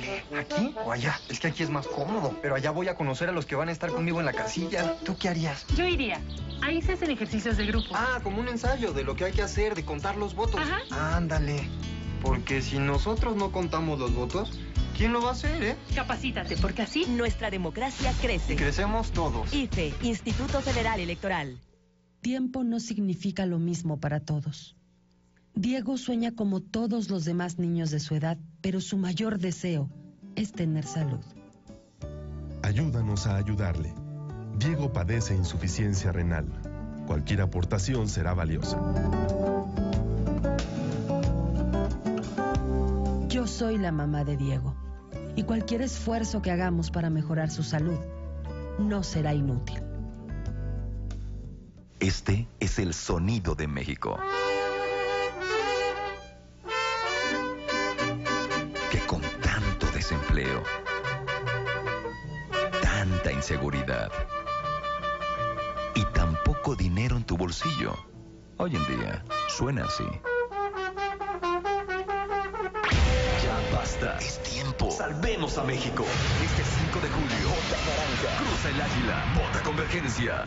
Ándale, ¿aquí o allá? Es que aquí es más cómodo, pero allá voy a conocer a los que van a estar conmigo en la casilla. ¿Tú qué harías? Yo iría. Ahí se hacen ejercicios de grupo. Ah, como un ensayo de lo que hay que hacer, de contar los votos. Ajá. Ándale, porque si nosotros no contamos los votos, ¿quién lo va a hacer, eh? Capacítate, porque así nuestra democracia crece. Y crecemos todos. IFE, Instituto Federal Electoral. Tiempo no significa lo mismo para todos. Diego sueña como todos los demás niños de su edad, pero su mayor deseo es tener salud. Ayúdanos a ayudarle. Diego padece insuficiencia renal. Cualquier aportación será valiosa. Yo soy la mamá de Diego, y cualquier esfuerzo que hagamos para mejorar su salud no será inútil. Este es el sonido de México. Que con tanto desempleo, tanta inseguridad y tan poco dinero en tu bolsillo, hoy en día suena así. Ya basta. Es tiempo. Salvemos a México. Este 5 de julio, vota naranja. Cruza el águila. Vota Convergencia.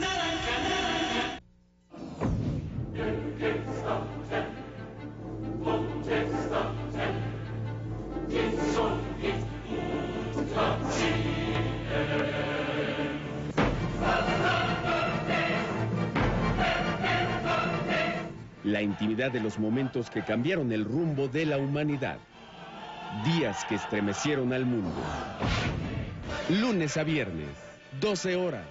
La intimidad de los momentos que cambiaron el rumbo de la humanidad. Días que estremecieron al mundo. Lunes a viernes, 12 horas.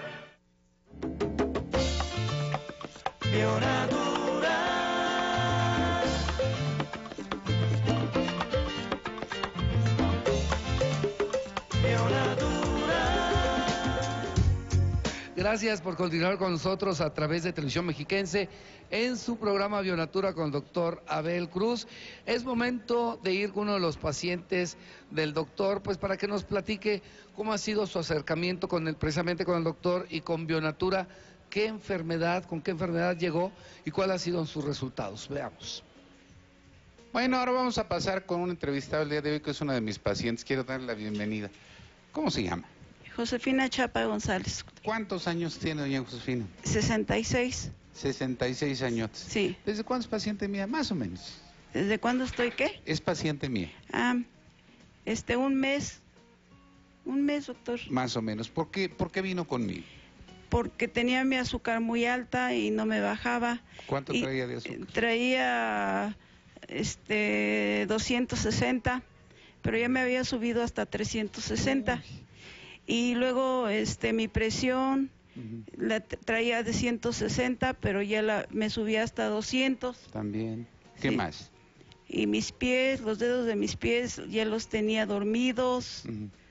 Gracias por continuar con nosotros a través de Televisión Mexiquense en su programa Bionatura con el doctor Abel Cruz. Es momento de ir con uno de los pacientes del doctor, pues para que nos platique cómo ha sido su acercamiento precisamente con el doctor y con Bionatura, con qué enfermedad llegó y cuáles han sido sus resultados. Veamos. Bueno, ahora vamos a pasar con un entrevistado el día de hoy que es una de mis pacientes. Quiero darle la bienvenida. ¿Cómo se llama? Josefina Chapa González. ¿Cuántos años tiene doña Josefina? 66. 66 años. Sí. ¿Desde cuándo es paciente mía? Más o menos. ¿Desde cuándo estoy qué? Es paciente mía. Un mes. Un mes, doctor. Más o menos. ¿Por qué vino conmigo? Porque tenía mi azúcar muy alta y no me bajaba. ¿Cuánto traía de azúcar? Traía 260, pero ya me había subido hasta 360. Y luego mi presión la traía de 160, pero ya me subía hasta 200. También. ¿Qué más? Y mis pies, los dedos de mis pies ya los tenía dormidos.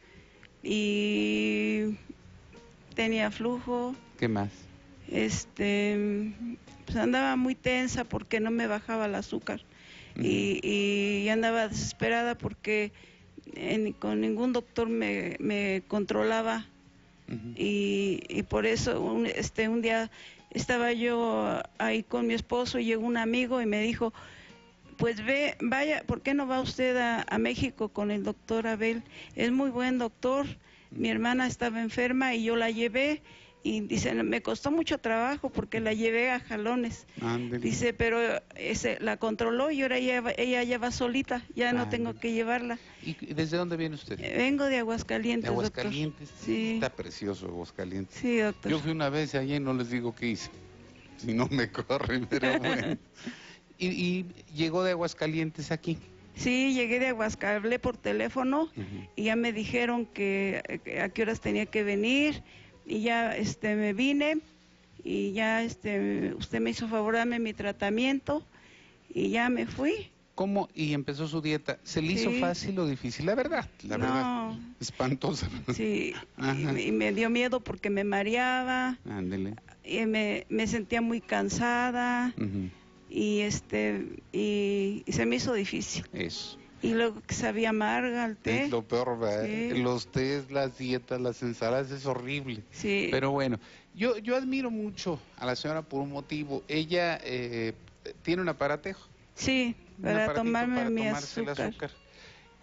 Y tenía flujo. ¿Qué más? Pues andaba muy tensa porque no me bajaba el azúcar. Y andaba desesperada porque con ningún doctor me controlaba. Y por eso un día estaba yo ahí con mi esposo y llegó un amigo y me dijo, pues vaya, ¿por qué no va usted a México con el doctor Abel? Es muy buen doctor. Mi hermana estaba enferma y yo la llevé. Y dice, me costó mucho trabajo porque la llevé a jalones. Ándale. Dice, pero la controló y ahora ella ya va solita, ya no tengo que llevarla. ¿Y desde dónde viene usted? Vengo de Aguascalientes, ¿De Aguascalientes? Doctor. Sí. Está precioso Aguascalientes. Sí, doctor. Yo fui una vez allá y no les digo qué hice. Si no me corren, pero bueno. ¿Y llegó de Aguascalientes aquí? Sí, llegué de Aguascalientes, hablé por teléfono y ya me dijeron que a qué horas tenía que venir. Y ya me vine y ya usted me hizo favor de darme mi tratamiento y ya me fui. ¿Cómo? ¿Y empezó su dieta? ¿Se le hizo fácil o difícil? La verdad, verdad. Espantosa. Sí, y me dio miedo porque me mareaba. Ándele. Y me sentía muy cansada. Y y se me hizo difícil. Eso. Y luego que sabía amarga el té. Es lo peor, ¿verdad? Sí. Los tés, las dietas, las ensaladas, es horrible. Sí. Pero bueno, yo admiro mucho a la señora por un motivo. Ella tiene un aparatejo. Sí, para tomarme mi azúcar.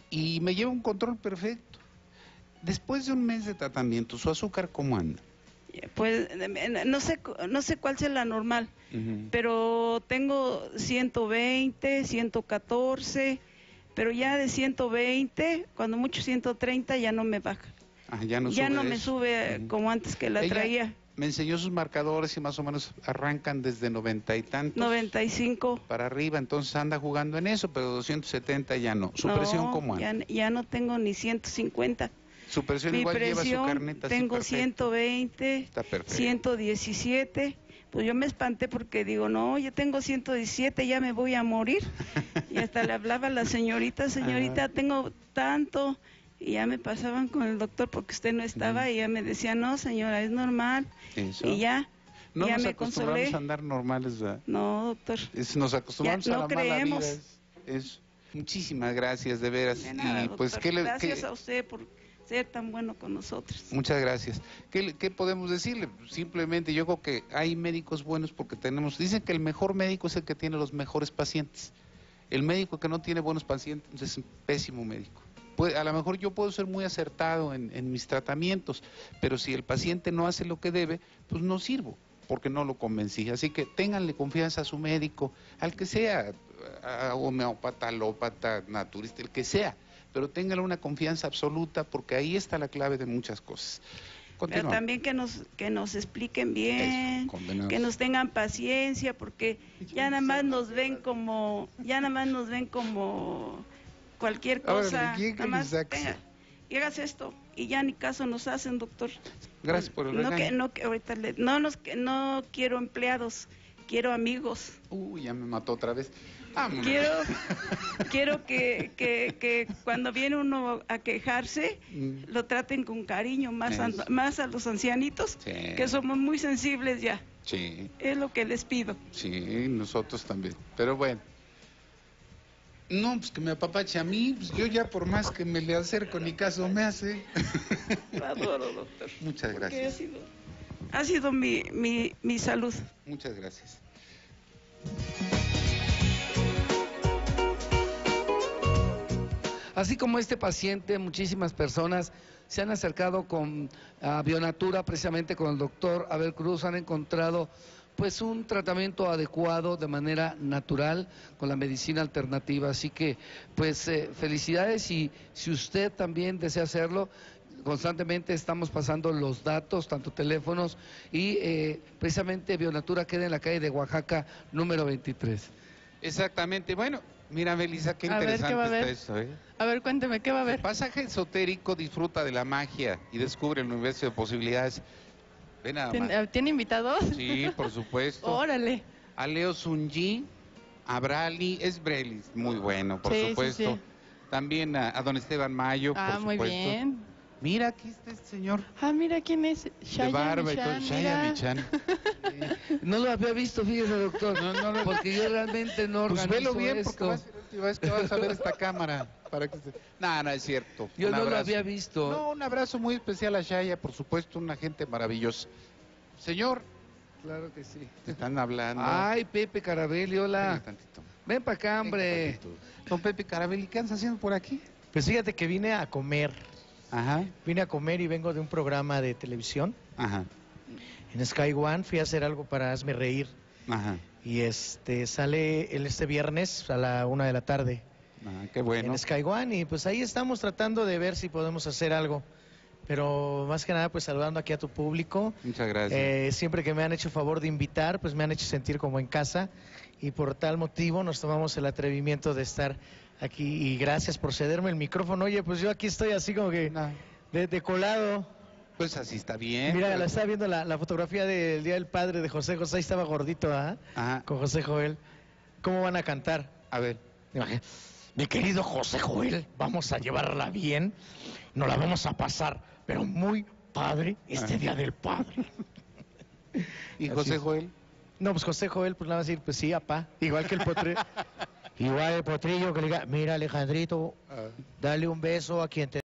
y me lleva un control perfecto. Después de un mes de tratamiento, ¿su azúcar cómo anda? Pues no sé cuál sea la normal, pero tengo 120, 114, pero ya de 120, cuando mucho 130 ya no me baja. Ya no me sube como antes que la traía. Me enseñó sus marcadores y más o menos arrancan desde 90 y tantos. 95. Para arriba, entonces anda jugando en eso, pero 270 ya no. ¿Su presión cómo anda? Ya no tengo ni 150. Su presión Mi igual presión, lleva su carneta. Tengo así 120, está perfecto. 117. Pues yo me espanté porque digo, no, yo tengo 117, ya me voy a morir. Y hasta le hablaba a la señorita, tengo tanto. Y ya me pasaban con el doctor porque usted no estaba y ya me decía, no señora, es normal. Eso. Y ya nos me acostumbramos consolé. a andar normales, ¿verdad? No, doctor. Nos acostumbramos a la creemos. mala vida. Eso. Muchísimas gracias, de veras. De nada, y pues, doctor. Gracias a usted por ser tan bueno con nosotros. Muchas gracias. ¿Qué podemos decirle? Simplemente yo creo que hay médicos buenos porque dicen que el mejor médico es el que tiene los mejores pacientes. El médico que no tiene buenos pacientes es un pésimo médico. A lo mejor yo puedo ser muy acertado en mis tratamientos, pero si el paciente no hace lo que debe, pues no sirvo, porque no lo convencí. Así que ténganle confianza a su médico, al que sea, a homeópata, alópata, naturista, el que sea, pero ténganle una confianza absoluta, porque ahí está la clave de muchas cosas. Pero también que nos expliquen bien, que nos tengan paciencia, porque ya nada más nos ven como cualquier cosa. Nada más, venga, y hagas esto, y ya ni caso nos hacen, doctor. Gracias por el regaño. No quiero empleados, quiero amigos. Ya me mató otra vez. Quiero que cuando viene uno a quejarse, lo traten con cariño, más a los ancianitos, que somos muy sensibles ya. Sí. Es lo que les pido. Sí, nosotros también. Pero bueno. No, pues que me apapache a mí, pues yo ya por más que me le acerco ni caso me hace. Lo adoro, doctor. Muchas gracias. Ha sido mi salud. Muchas gracias. Así como este paciente, muchísimas personas se han acercado con Bionatura, precisamente con el doctor Abel Cruz, han encontrado pues un tratamiento adecuado de manera natural con la medicina alternativa. Así que pues felicidades, y si usted también desea hacerlo, constantemente estamos pasando los datos, tanto teléfonos, y precisamente Bionatura queda en la calle de Oaxaca número 23. Exactamente. Bueno, mira, Melissa, qué interesante está esto, ¿eh? A ver, cuénteme, ¿qué va a haber? El pasaje esotérico disfruta de la magia y descubre el universo de posibilidades. ¿Tiene invitados? Sí, por supuesto. Órale. A Leo Sunji, a Brali, es Brelis, muy bueno, por supuesto. Sí. También a don Esteban Mayo, por supuesto. Muy bien. Mira, aquí está este señor. Mira quién es. Shaya de barba y todo. Shaya Michan. No lo había visto, fíjese, doctor. No, porque yo realmente no organizo velo bien, esto. Porque va a ser la última vez que vas a ver esta cámara. Para que no es cierto. Yo no lo había visto. No, un abrazo muy especial a Shaya, por supuesto, una gente maravillosa. Señor. Claro que sí. Te están hablando. Ay, Pepe Carabelli, hola. Ven para acá, hombre. Don Pepe Carabelli, ¿qué andas haciendo por aquí? Pues fíjate que vine a comer. Ajá. Vine a comer y vengo de un programa de televisión. Ajá. En Sky One fui a hacer algo para Hazme Reír. Ajá. Y sale este viernes a la 1 de la tarde. Qué bueno. En Sky One, y pues ahí estamos tratando de ver si podemos hacer algo. Pero más que nada, pues saludando aquí a tu público. Muchas gracias. Siempre que me han hecho favor de invitar, pues me han hecho sentir como en casa. Y por tal motivo nos tomamos el atrevimiento de estar aquí. Y gracias por cederme el micrófono. Oye, pues yo aquí estoy así como que de colado. Pues así está bien. Mira, la estaba viendo la fotografía del Día del Padre de José José. Ahí estaba gordito, con José Joel. ¿Cómo van a cantar? A ver. Mi querido José Joel, vamos a llevarla bien. Nos la vamos a pasar, pero muy padre, este Día del Padre. ¿Y José Joel? No, pues José Joel, pues le va a decir, pues sí, apá. Igual que el potrillo. Igual el potrillo que le diga, mira Alejandrito, dale un beso a quien te